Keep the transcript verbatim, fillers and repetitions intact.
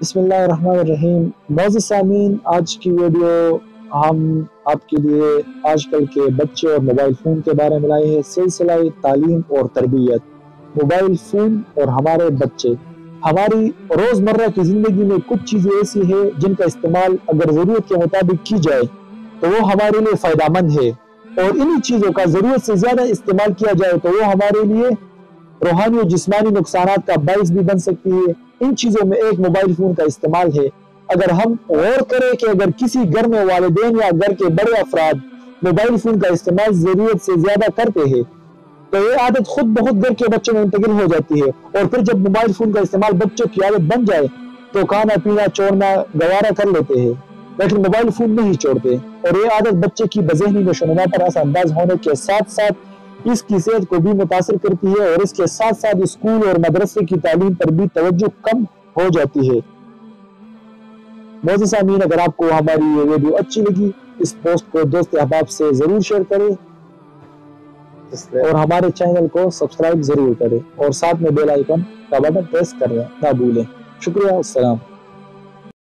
بسم اللہ الرحمن الرحیم۔ معزز سامعین، آج کی ویڈیو ہم آپ کے لیے آج کل کے بچے اور موبائل فون کے بارے میں لائے ہیں۔ سلسلہ تعلیم اور تربیت، موبائل فون اور ہمارے بچے۔ ہماری روزمرہ کی زندگی میں کچھ چیزیں ایسی ہیں جن کا استعمال اگر ضرورت کے مطابق کی جائے تو وہ ہمارے لیے فائدہ مند ہے، اور انہی چیزوں کا ضرورت سے زیادہ استعمال کیا جائے تو وہ ہمارے لیے روحانی اور جسمانی نقصانات کا باعث بھی بن سکتی ہے۔ ان چیزوں میں ایک موبائل فون کا استعمال ہے۔ اگر ہم غور کریں کہ اگر کسی گھر میں والدین یا گھر کے بڑے افراد موبائل فون کا استعمال ضرورت سے زیادہ کرتے ہیں تو یہ عادت خود بخود گھر کے بچوں میں منتقل ہو جاتی ہے، اور پھر جب موبائل فون کا استعمال بچوں کی عادت بن جائے تو کھانا پینا چھوڑنا گوارا کر لیتے ہیں، لیکن موبائل فون نہیں چھوڑتے، اور یہ عادت بچے کی بذہنی نشوونما پر اثر انداز ہونے کے ساتھ ساتھ اس کی صحت کو بھی متاثر کرتی ہے، اور اس کے ساتھ ساتھ اسکول اور مدرسے کی تعلیم پر بھی توجہ کم ہو جاتی ہے۔ معزز سامعین، اگر آپ کو ہماری یہ ویڈیو اچھی لگی اس پوسٹ کو دوست احباب سے ضرور شیئر کریں، اور ہمارے چینل کو سبسکرائب ضرور کریں، اور ساتھ میں بیل آئیکن کا بٹن پریس کرنا نہ بھولیں۔ شکریہ، السلام۔